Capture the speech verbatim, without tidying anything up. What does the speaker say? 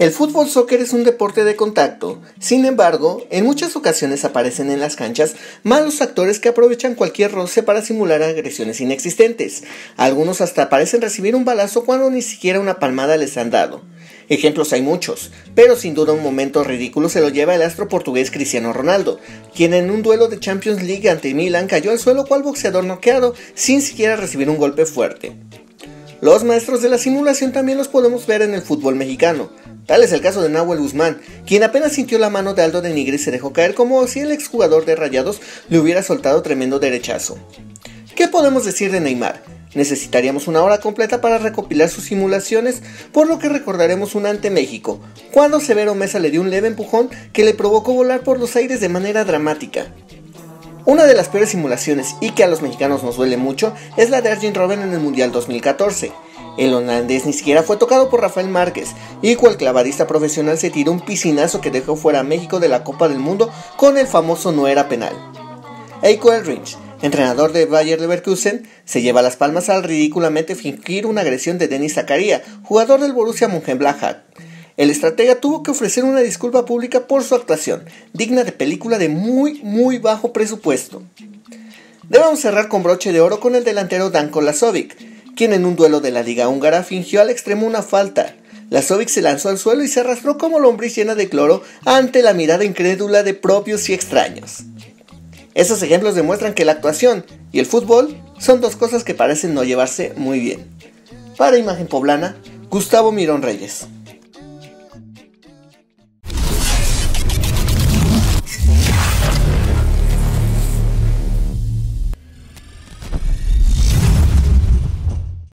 El fútbol soccer es un deporte de contacto, sin embargo, en muchas ocasiones aparecen en las canchas malos actores que aprovechan cualquier roce para simular agresiones inexistentes. Algunos hasta parecen recibir un balazo cuando ni siquiera una palmada les han dado. Ejemplos hay muchos, pero sin duda un momento ridículo se lo lleva el astro portugués Cristiano Ronaldo, quien en un duelo de Champions League ante Milan cayó al suelo cual boxeador noqueado sin siquiera recibir un golpe fuerte. Los maestros de la simulación también los podemos ver en el fútbol mexicano. Tal es el caso de Nahuel Guzmán, quien apenas sintió la mano de Aldo de Nigris se dejó caer como si el exjugador de Rayados le hubiera soltado tremendo derechazo. ¿Qué podemos decir de Neymar? Necesitaríamos una hora completa para recopilar sus simulaciones, por lo que recordaremos una ante México, cuando Severo Mesa le dio un leve empujón que le provocó volar por los aires de manera dramática. Una de las peores simulaciones, y que a los mexicanos nos duele mucho, es la de Arjen Robben en el Mundial dos mil catorce. El holandés ni siquiera fue tocado por Rafael Márquez, y cual clavadista profesional se tiró un piscinazo que dejó fuera a México de la Copa del Mundo con el famoso no era penal. Heiko Elrich, entrenador de Bayer Leverkusen, se lleva las palmas al ridículamente fingir una agresión de Denis Zakaria, jugador del Borussia Mönchengladbach. El estratega tuvo que ofrecer una disculpa pública por su actuación, digna de película de muy muy bajo presupuesto. Debemos cerrar con broche de oro con el delantero Danko Lazovic, quien en un duelo de la liga húngara fingió al extremo una falta. Lazovic se lanzó al suelo y se arrastró como lombriz llena de cloro ante la mirada incrédula de propios y extraños. Esos ejemplos demuestran que la actuación y el fútbol son dos cosas que parecen no llevarse muy bien. Para Imagen Poblana, Gustavo Mirón Reyes.